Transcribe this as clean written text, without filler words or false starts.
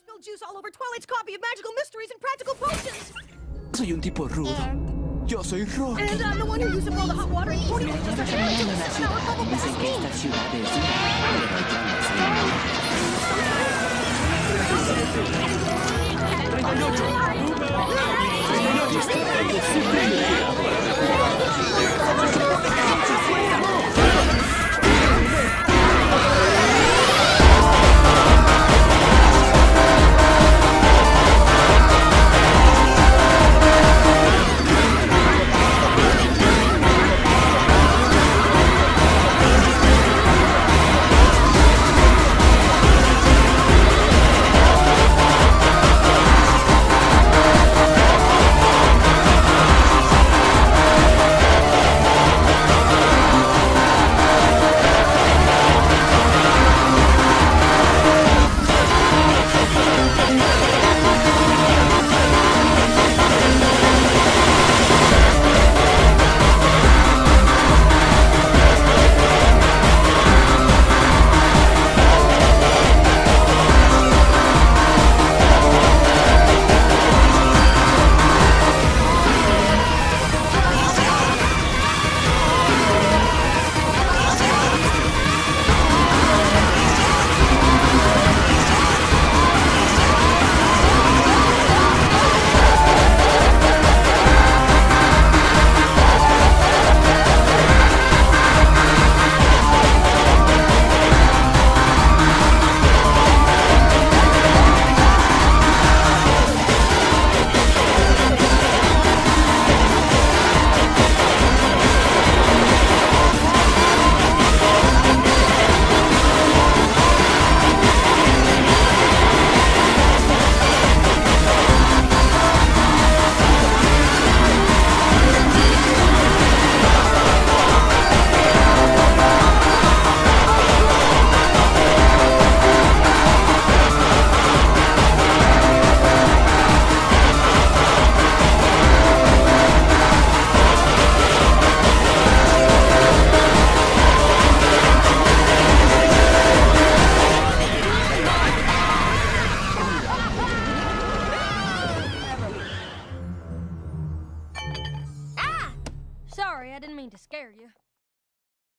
spilled juice all over Twilight's copy of Magical Mysteries and Practical Potions. Soy un tipo rudo. Yo soy Rocky. And I'm the one who used up all the hot water and poured it into the bubble bath. Dicen que esta ciudad es una, pero yo no sé. 38. 38.